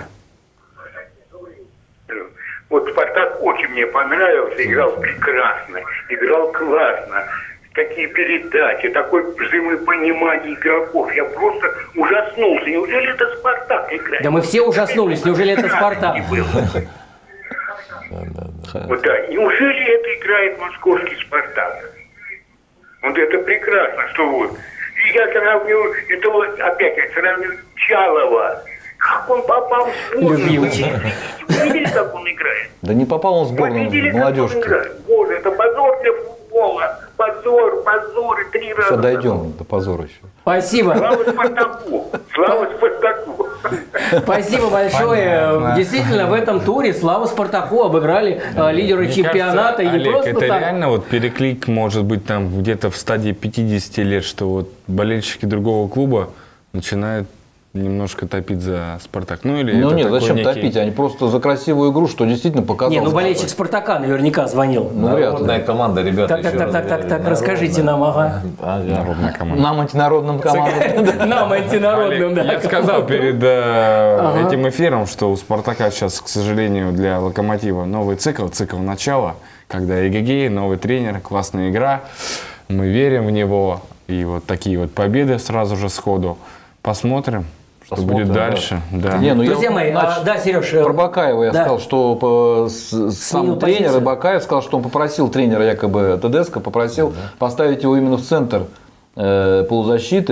Вот «Спартак» очень мне понравился, играл прекрасно, играл классно. Такие передачи, такое взаимопонимание игроков. Я просто ужаснулся. Неужели это «Спартак» играет? Да мы все ужаснулись. Неужели это «Спартак»? Вот да, неужели это играет московский «Спартак»? Вот это прекрасно, что вот. И я сравню, это вот опять я сравню Чалова. Как он попал в сборную? Любимчик. Вы видели, как он играет? Да не попал он в Вы сборную видели, как он молодежки. играет? Боже, это позор для футбола. Позор, позор, и три раза. Сейчас дойдем до позора еще. Спасибо. Слава Спартаку! Слава Спартаку! Спасибо большое. Понятно. Действительно, в этом туре славу «Спартаку» обыграли э, лидеры Мне чемпионата. кажется, И не Олег, просто это так. реально вот переклик может быть там где-то в стадии пятидесяти лет, что вот болельщики другого клуба начинают немножко топить за «Спартак». Ну или Ну это нет, такой зачем некий- топить? Они просто за красивую игру, что действительно показал. Не, ну болельщик «Спартака» наверняка звонил. Ну, вряд ли. Народная команда, ребята. Так, так, еще так, раз так, так, говорю, так, расскажите нам, ага. Народная команда. Нам антинародным командам. Нам, антинародным, Олег, да. я сказал перед э, этим эфиром, что у «Спартака» сейчас, к сожалению, для «Локомотива» новый цикл, цикл начала, когда эгегей, новый тренер, классная игра, мы верим в него, и вот такие вот победы сразу же сходу. Посмотрим, что Посмотрим, будет да. дальше. Да. Не, ну я Друзья вот мои, нач- а, да, Сереж. Про Бакаева я да. сказал, что по- с- сам Сменил тренер позицию. Бакаев сказал, что он попросил тренера якобы Тедеско, попросил поставить его именно в центр э, полузащиты.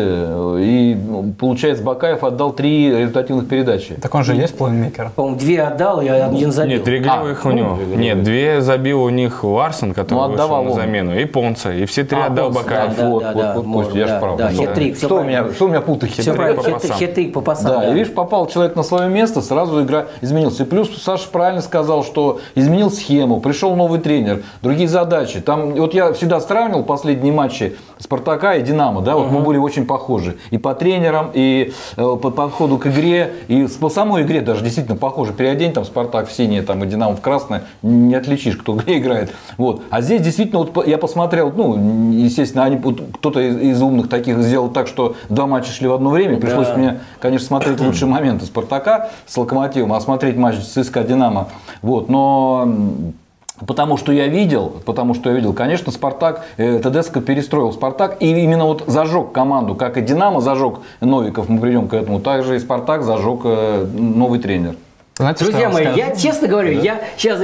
И ну, получается, Бакаев отдал три результативных передачи. Так он же есть плеймейкер. По-моему, две отдал, я один забил. Нет, три голевых А, у ну, него. две голевых. Нет, две забил у них Ларсон, который Ну, вышел отдавал на он. замену, и Понца. И все три А, отдал Понца, Бакаев. да, вот, да, вот, да, вот, может, Костя, я да, ж прав. да, Ну, хитрик, всё что, у правильно. меня, что у меня путает? Все Хитрик. правильно, по хит- пасам. хитрик по пасам. Да, да. и видишь, попал человек на свое место, сразу игра изменилась. И плюс Саша правильно сказал, что изменил схему, пришел новый тренер, другие задачи. Там, вот я всегда сравнивал последние матчи Спартака и Динамо, да, вот мы были очень похожи. И по тренерам, и э, по подходу к игре, и с- по самой игре даже действительно похожи. Переодень там Спартак в синее, там, и Динамо в красное, не отличишь, кто где играет. Вот. А здесь действительно, вот по- я посмотрел, ну, естественно, они, вот кто-то из, из умных таких сделал так, что два матча шли в одно время. Пришлось Да. мне, конечно, смотреть лучшие моменты Спартака с Локомотивом, а смотреть матч с ЦСКА Динамо. Вот. Но м, потому что я видел, потому что я видел, конечно, Спартак, э, Тедеско перестроил Спартак и именно вот зажег команду, как и Динамо зажег Новиков, мы придем к этому, также и Спартак зажег э, новый тренер. Знаете, Друзья что мои, вам я скажу? честно говорю, я сейчас,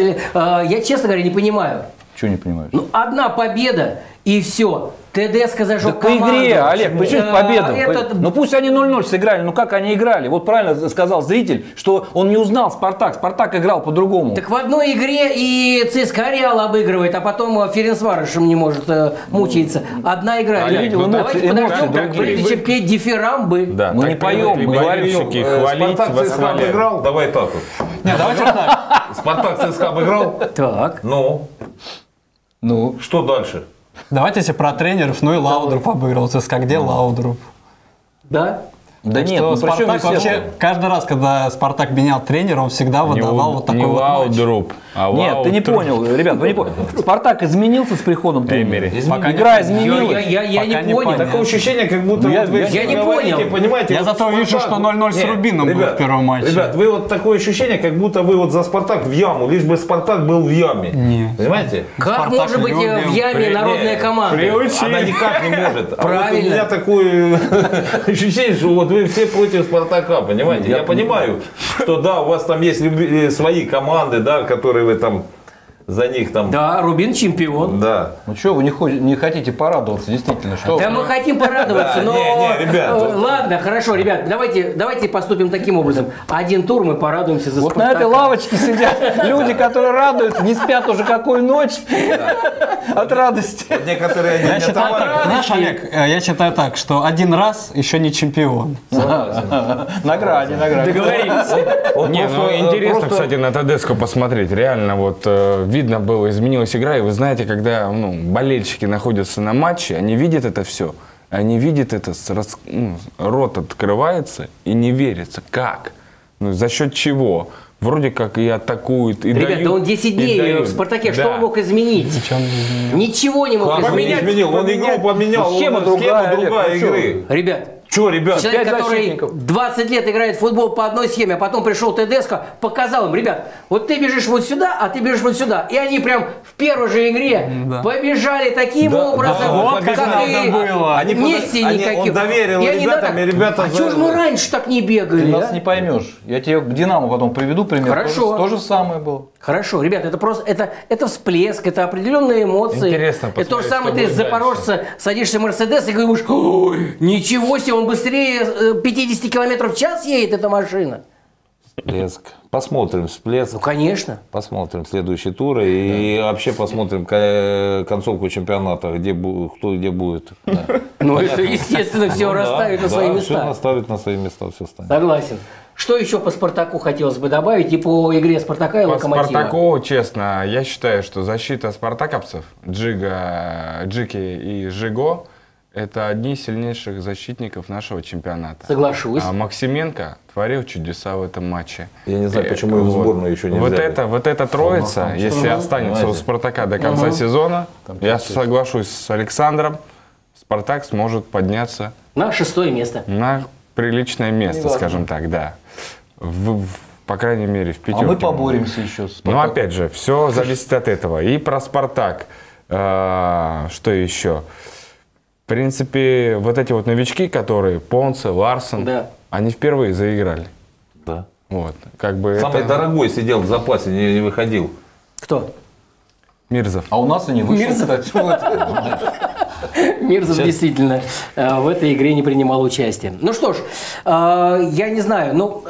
я честно говоря не понимаю. Чего не понимаешь? Ну, одна победа и все. ТДСК зажег Так по команду. игре, Олег, почему Э, победа? этот- Ну пусть они ноль-ноль сыграли, ну как они играли? Вот правильно сказал зритель, что он не узнал Спартак. Спартак играл по-другому. Так в одной игре и ЦСКА Реал обыгрывает, а потом э, Ференцварышем не может э, мучиться. Одна игра. Олег, Ребят, ну, давайте эмоции- подождем, эмоции как другие. прежде чем петь дифирамбы. Да, Мы так не поем, привыкли мы говорим, болельщики Э, хвалить, Спартак ЦСКА восхвалять. обыграл, давай так вот. Не, давайте так. Спартак ЦСКА обыграл, Так. ну, Ну, что дальше? Давайте если про тренеров, ну и Лаудруп обыграл ЦСКА. Где Лаудруп? Да? да нет, Что ну причем Спартак здесь вообще, это? каждый раз, когда Спартак менял тренера, он всегда Не, выдавал у- вот такой не вот матч. Лаудруп, а Нет, ты не Лаудруп. понял, ребят, вы не поняли. Спартак изменился с приходом тренера. Эмери. Пока Игра не- Я, изменилась. я, я Пока не не понял. понятно. Такое ощущение, как будто Ну, я- вот вы я все не говорите, понял. понимаете? Я вот зато вижу, Спартак- что ноль-ноль с Нет, Рубином был ребят, в первом матче. Ребят, вы вот такое ощущение, как будто вы вот за Спартак в яму, лишь бы Спартак был в яме. Не. Понимаете? Как Спартак может быть э, в любим. яме При- народная не, команда? Она никак не может. А Правильно. вот у меня такое ощущение, что вот вы все против Спартака, понимаете? Я понимаю, что да, у вас там есть люби- свои команды, да, которые вы там за них там. Да, Рубин чемпион. Да. Ну что, вы не, хо- не хотите порадоваться, действительно? Что Да вы? мы хотим порадоваться, Да, но... не, не, ребят. Э, Ладно, хорошо, ребят, давайте, давайте поступим таким образом. Один тур мы порадуемся за Вот на «Спартака». этой лавочке сидят люди, которые радуются, не спят уже какую ночь от радости. Вот некоторые они Я не считаю товарищи. так, знаешь, Олег, э, я считаю так, что один раз еще не чемпион. На грани, на грани. Договорились. Вот Не, просто, ну э, интересно, просто- кстати, на Тедеско посмотреть. Реально, вот э, видно было, изменилась игра. И вы знаете, когда ну, болельщики находятся на матче, они видят это все. Они видят это, с рас- ну, рот открывается и не верится. Как? Ну, за счет чего? Вроде как и атакуют, и Ребят, дают, да он десять и дней дают. в «Спартаке», что Да. он мог изменить? Ничего не мог Как он не изменить. изменил? Он игру поменял. Ну, схема он- другая, Олег, другая ну чё игры. Ребят, Че, ребят? человек, пять который защитников. двадцать лет играет в футбол по одной схеме, а потом пришел Тедеско, показал им, ребят, вот ты бежишь вот сюда, а ты бежишь вот сюда. И они прям в первой же игре Да. побежали таким Да, образом, да, вот как как и надо было. Они Месси подо- они- никаких. он доверил И они, да, ребятам, так, и ребята а за- чего же мы раньше так не бегали? Ты нас а? не поймешь. Я тебе к Динамо потом приведу пример. Хорошо. То же, то же самое было. Хорошо, ребят, это просто это, это всплеск, это определенные эмоции. Интересно это то же посмотреть, самое, что ты будет с Запорожца садишься в Мерседес и говоришь, ой, ничего себе, он быстрее э, пятьдесят километров в час едет, эта машина. Всплеск. Посмотрим всплеск. Ну, конечно. Посмотрим следующий тур и вообще посмотрим ко- концовку чемпионата, где бу- кто где будет. Ну, это, естественно, все Ну да, расставит на да, свои Все места. расставит на свои места, все станет. Согласен. Что еще по «Спартаку» хотелось бы добавить и по игре «Спартака» и По «Локомотива»? «Спартаку», честно, я считаю, что защита спартаковцев, Джига, Джики и Жиго, это одни из сильнейших защитников нашего чемпионата. Соглашусь. А Максименко творил чудеса в этом матче. Я не знаю, Э, почему его в сборную еще не вот взяли. это, вот эта троица, если останется у Понимаете? «Спартака» до конца сезона, я соглашусь с Александром, «Спартак» сможет подняться На шестое место. на приличное место, скажем так, да. В- в- по крайней мере, в А пятерке. мы поборемся еще с Ну, «Спартаком». опять же, все зависит от этого. И про «Спартак». э, что еще? В принципе, вот эти вот новички, которые, Понце, Ларсон, Да. они впервые заиграли. Да. Вот, как бы Самый это... дорогой сидел в запасе, не, не выходил. Кто? Мирзов. А у нас и не вышел, Мирзов. кстати. Вот. Мирзов действительно э, в этой игре не принимал участие. Ну что ж, э, я не знаю, ну,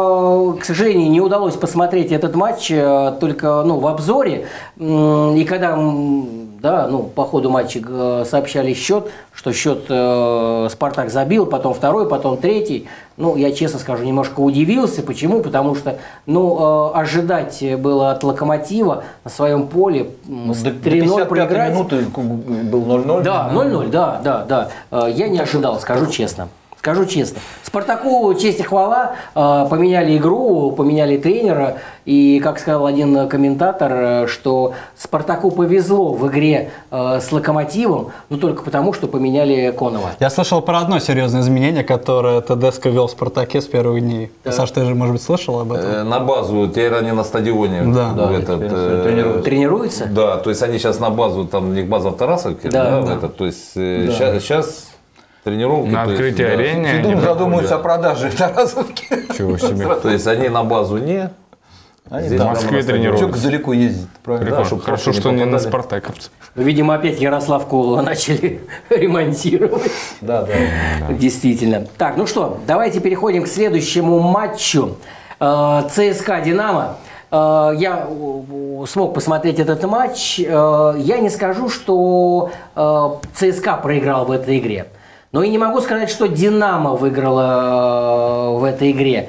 э, к сожалению, не удалось посмотреть этот матч э, только ну, в обзоре. М, И когда м, да, ну, по ходу матча э, сообщали счет, что счет э, «Спартак» забил, потом второй, потом третий. Ну, я честно скажу, немножко удивился. Почему? Потому что ну, э, ожидать было от «Локомотива» на своем поле м, Ну, с до до три ноль пятьдесят пятой проиграть. минуты был ноль ноль. Да, ноль ноль, да, да, да. Э, Я не ожидал, скажу честно. Скажу честно. «Спартаку» честь и хвала. Э, Поменяли игру, поменяли тренера. И, как сказал один комментатор, э, что «Спартаку» повезло в игре э, с «Локомотивом», но только потому, что поменяли Конова. Я слышал про одно серьезное изменение, которое Тедеско вел в «Спартаке» с первых дней. Саш, ты же, может быть, слышал об этом? Э, На базу, теперь они на стадионе. Да. в Да, этот, теперь э, тренируются. Тренируется? Да, то есть они сейчас на базу, там у них база в Тарасовке, Да, да, в да. этот, то есть сейчас тренировки. На то есть, открытии да. арены они Думаю, задумаются проходят. о продаже Тарасовки. Чего себе. То есть они на базу не. Они Здесь там В Москве прямо на стадионе. тренируются. Чё далеко ездить, правильно? Прикольно. чтоб Хорошо, просто не что не на попадали. спартаковцев. Видимо, опять Ярославку начали ремонтировать. Да, да. Действительно. Так, ну что, давайте переходим к следующему матчу. Э, ЦСКА «Динамо». Э, Я э, смог посмотреть этот матч. Э, Я не скажу, что э, ЦСКА проиграл в этой игре. Но и не могу сказать, что «Динамо» выиграла э, в этой игре.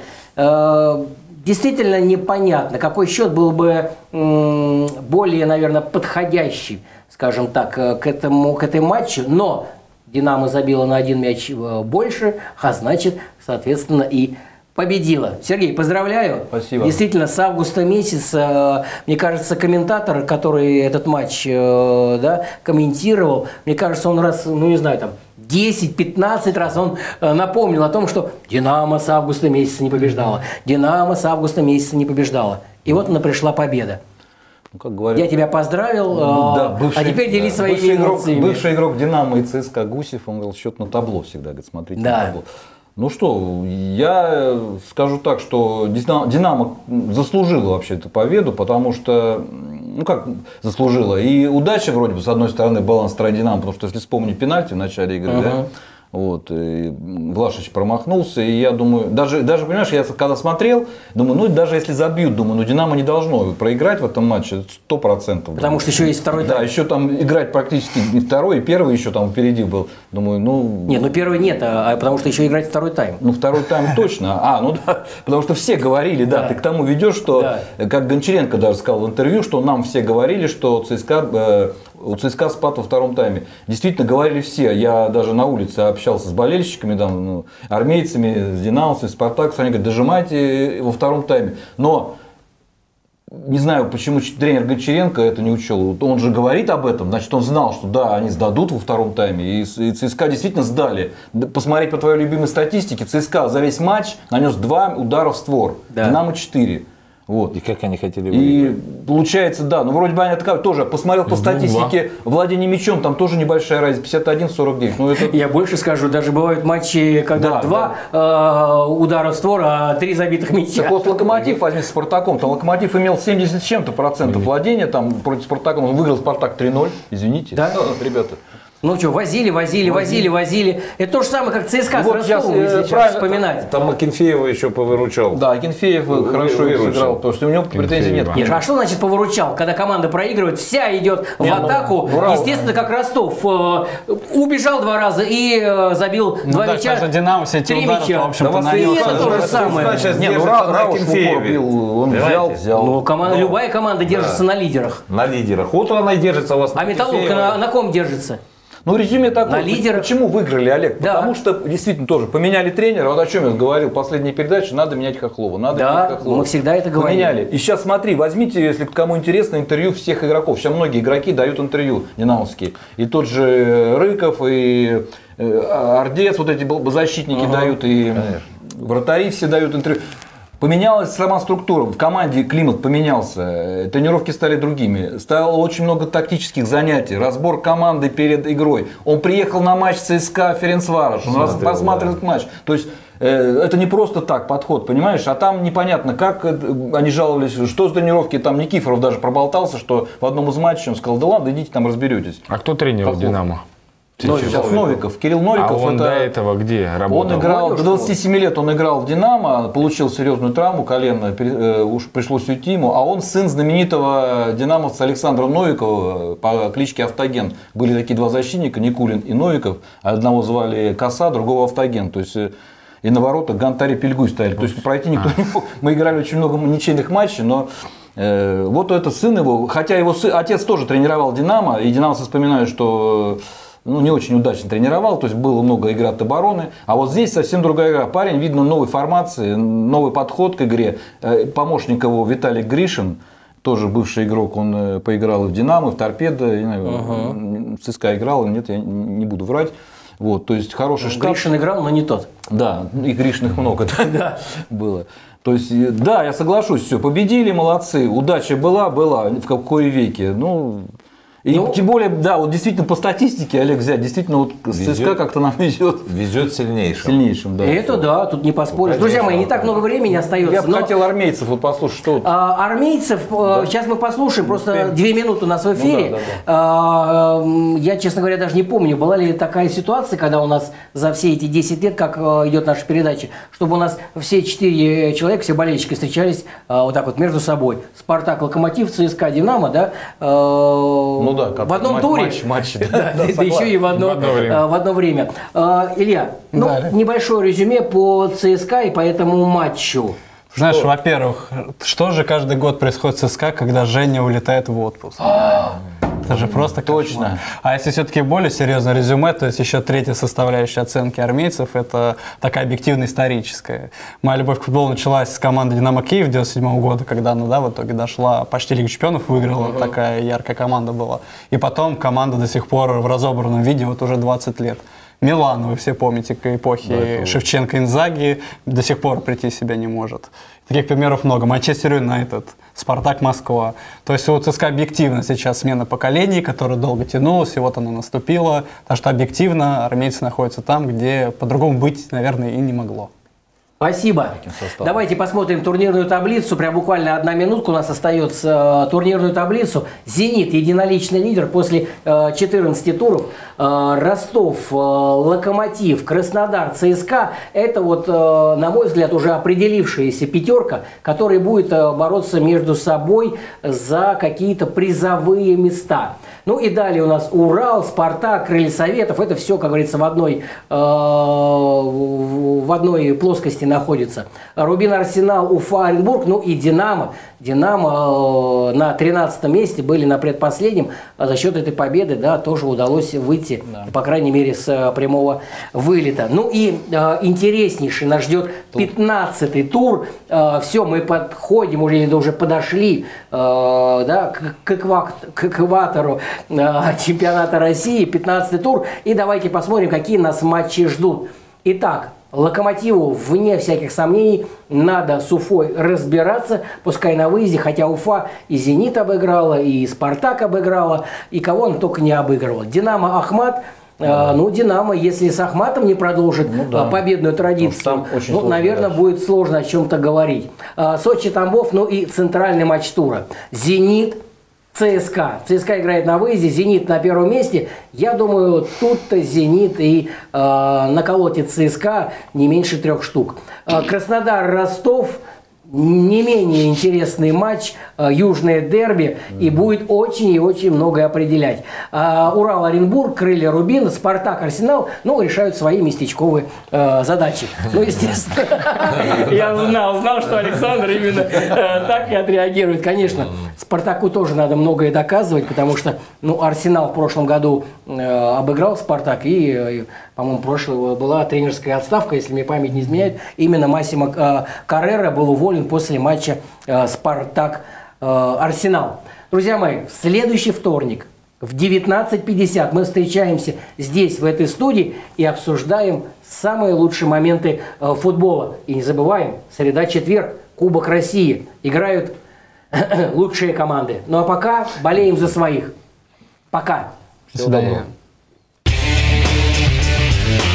Э, Действительно непонятно, какой счет был бы м, более, наверное, подходящий, скажем так, э, к этому, к этой матчу. Но «Динамо» забила на один мяч э, больше, а значит, соответственно, и победила. Сергей, поздравляю. Спасибо. Действительно, с августа месяца, э, мне кажется, комментатор, который этот матч э, да, комментировал, мне кажется, он раз, ну не знаю, там, десять-пятнадцать раз он э, напомнил о том, что «Динамо» с августа месяца не побеждала, «Динамо» с августа месяца не побеждала. И вот она пришла победа. Ну, как говорят, Я тебя поздравил, Ну, э, да, бывший- а теперь делись да, своими бывший игрок, эмоциями. бывший игрок «Динамо» и ЦСКА Гусев, он говорил, счет на табло всегда, говорит, смотрите Да. на табло. Ну что, я скажу так, что «Динамо» «Динамо» заслужила вообще эту победу, потому что ну как заслужила. И удача вроде бы, с одной стороны, баланс стороны Динамо, потому что если вспомнить пенальти в начале игры, uh-huh. да, вот, и Влашич промахнулся, и я думаю, даже, даже, понимаешь, я когда смотрел, думаю, ну даже если забьют, думаю, ну Динамо не должно проиграть в этом матче, сто процентов. Потому что еще есть второй тайм. Да, еще там играть практически не второй, и первый еще там впереди был. Думаю, ну... Не, ну первый нет, а потому что еще играть второй тайм. Ну второй тайм точно. А, ну да, потому что все говорили, да, да. ты к тому ведешь, что, да. как Гончаренко даже сказал в интервью, что нам все говорили, что ЦСКА... Э, у ЦСКА спад во втором тайме. Действительно, говорили все. Я даже на улице общался с болельщиками, там, ну, армейцами, с динамовцами, спартакцами. Они говорят, дожимайте во втором тайме. Но не знаю, почему тренер Гончаренко это не учел. Он же говорит об этом, значит, он знал, что да, они сдадут во втором тайме. И ЦСКА действительно сдали. Посмотреть по твоей любимой статистике, ЦСКА за весь матч нанес два удара в створ. Да. Динамо четыре. Вот. И как они хотели выиграть. И получается, да, ну вроде бы они атаковали тоже. Посмотрел по статистике, владение мячом, там тоже небольшая разница, пятьдесят один сорок девять. Ну, это... Я больше скажу, даже бывают матчи, когда да, два да. Э, удара в створ, а три забитых мяча. Так вот Локомотив возьми с Спартаком, там Локомотив имел семьдесят с чем-то процентов владения, там против Спартака, он выиграл Спартак три ноль, извините, да? ребята. Ну что, возили, возили, возили, возили. Это то же самое, как ЦСКА ну, с Ростовом, если сейчас вспоминать. Там Акинфеева еще повыручал. Да, Акинфеев ну, хорошо сыграл, потому что у него претензий нет. Нет. А что значит повыручал? Когда команда проигрывает, вся идет в нет, атаку. Ну, естественно, как Ростов. Э, убежал два раза и э, забил ну, два да, мяча. Даже Динамо все эти удары, в общем-то, да, и это то же самое. Нет, ну Рауш в упор бил, он взял, взял. Ну, команда, любая команда держится да. на лидерах. На лидерах. Вот она и держится у вас. А Металлург на, на ком держится? Ну, резюме такое. Лидера. Почему выиграли, Олег? Да. Потому что действительно тоже поменяли тренера. Вот о чем я говорил в последней передаче. Надо менять Хохлова. Надо да, менять Хохлова. Мы всегда это говорили. Поменяли. И сейчас смотри, возьмите, если кому интересно, интервью всех игроков. Сейчас многие игроки дают интервью динамовские. И тот же Рыков, и Ордец, вот эти защитники угу. дают, и Конечно. Вратари все дают интервью. Поменялась сама структура, в команде климат поменялся, тренировки стали другими, стало очень много тактических занятий, разбор команды перед игрой. Он приехал на матч ЦСКА Ференцварош, он Смотрел, посмотрел да. матч. То есть э, это не просто так подход, понимаешь, а там непонятно, как они жаловались, что с тренировки, там Никифоров даже проболтался, что в одном из матчей он сказал, да ладно, идите там разберетесь. А кто тренер в Динамо? Сейчас Новиков. Новиков. Кирилл Новиков. А он это... до этого где работал? Он играл, до двадцати семи лет он играл в Динамо, получил серьезную травму колено, э, уж пришлось уйти ему. А он сын знаменитого динамовца Александра Новикова по кличке Автоген. Были такие два защитника, Никулин и Новиков. Одного звали Коса, другого Автоген. То есть и на воротах Гантари Пельгуй стояли. То есть пройти никто а. не мог. Мы играли очень много ничейных матчей, но э, вот это сын его, хотя его сын, отец тоже тренировал Динамо, и динамовцы вспоминают, что ну, не очень удачно тренировал, то есть было много игр от обороны. А вот здесь совсем другая игра. Парень, видно, новой формации, новый подход к игре. Помощник его Виталий Гришин, тоже бывший игрок, он поиграл и в Динамо, и в Торпедо, uh-huh. в ЦСКА играл, нет, я не буду врать. Вот, то есть хороший штаб. Гришин играл, но не тот. Да, и Гришиных много да, было. То есть, да, я соглашусь, все, победили, молодцы, удача была, была, в какой веке, ну... И ну, тем более, да, вот действительно по статистике, Олег, взять, действительно, вот ЦСКА как-то нам везет. Везет сильнейшим. Сильнейшим, да. И это да, тут не поспоришь. Друзья мои, не так много времени остается. Я бы но... хотел армейцев вот послушать, что. А, армейцев, да. Сейчас мы послушаем, просто успеем. Две минуты у нас в эфире. Ну, да, да, да. А, я, честно говоря, даже не помню, была ли такая ситуация, когда у нас за все эти десять лет, как идет наша передача, чтобы у нас все четыре человека, все болельщики встречались а, вот так вот между собой. Спартак, Локомотив, ЦСКА, Динамо, да? А, ну, да, как в одном матч, туре, матч, матч, да, да, да, да, еще и в одно, в одно время. В одно время. Илья, ну, да, небольшое резюме по ЦСКА и по этому матчу. Знаешь, что? Во-первых, что же каждый год происходит в ЦСКА, когда Женя улетает в отпуск? Это же просто точно. Кошмар. А если все-таки более серьезное резюме, то есть еще третья составляющая оценки армейцев, это такая объективно-историческая. Моя любовь к футболу началась с команды «Динамо Киев» девяносто седьмого года, когда она, да, в итоге дошла, почти Лигу чемпионов выиграла, uh-huh. такая яркая команда была. И потом команда до сих пор в разобранном виде, вот уже двадцать лет. Милан, вы все помните, к эпохе да, Шевченко-Инзаги, до сих пор прийти в себя не может. Таких примеров много. Манчестер Юнайтед, Спартак Москва. То есть у ЦСКА объективно сейчас смена поколений, которая долго тянулась, и вот она наступила. Так что объективно армейцы находятся там, где по-другому быть, наверное, и не могло. Спасибо. Давайте посмотрим турнирную таблицу. Прям буквально одна минутка у нас остается. Турнирную таблицу. «Зенит» единоличный лидер после четырнадцати туров. Ростов, «Локомотив», Краснодар, ЦСКА. Это вот, на мой взгляд, уже определившаяся пятерка, которая будет бороться между собой за какие-то призовые места. Ну и далее у нас Урал, Спартак, Крылья Советов. Это все, как говорится, в одной, в одной плоскости находится. Рубин, Арсенал, Уфа, Оренбург, ну и Динамо. Динамо на тринадцатом месте, были на предпоследнем. А за счет этой победы, да, тоже удалось выйти, да, по крайней мере, с прямого вылета. Ну и э, интереснейший нас ждет пятнадцатый тур. Э, все, мы подходим, уже, или уже подошли э, да, к, к, эквак, к экватору э, чемпионата России. пятнадцатый тур. И давайте посмотрим, какие нас матчи ждут. Итак, «Локомотиву», вне всяких сомнений, надо с Уфой разбираться, пускай на выезде, хотя Уфа и «Зенит» обыграла, и «Спартак» обыграла, и кого он только не обыгрывал. «Динамо», «Ахмат». Да. Ну, «Динамо», если с «Ахматом» не продолжит, ну, да, победную традицию, ну, наверное, дальше будет сложно о чем-то говорить. «Сочи», «Тамбов», ну и центральный матч тура. «Зенит», ЦСКА. ЦСКА играет на выезде, «Зенит» на первом месте. Я думаю, тут-то «Зенит» и э, наколотит ЦСКА не меньше трех штук. Э, Краснодар, Ростов. Не менее интересный матч, э, южное дерби, mm-hmm. и будет очень и очень многое определять. Э, Урал, Оренбург, Крылья, Рубин, Спартак, Арсенал, ну, решают свои местечковые э, задачи. Ну, естественно, я знал, знал, что Александр именно так и отреагирует. Конечно, Спартаку тоже надо многое доказывать, потому что, ну, Арсенал в прошлом году обыграл Спартак, и, по-моему, прошлого была тренерская отставка, если мне память не изменяет. Именно Массимо Каррера был уволен после матча Спартак-Арсенал. Друзья мои, в следующий вторник в девятнадцать пятьдесят мы встречаемся здесь, в этой студии, и обсуждаем самые лучшие моменты футбола. И не забываем, среда-четверг, Кубок России. Играют лучшие команды. Ну а пока болеем за своих. Пока. До свидания.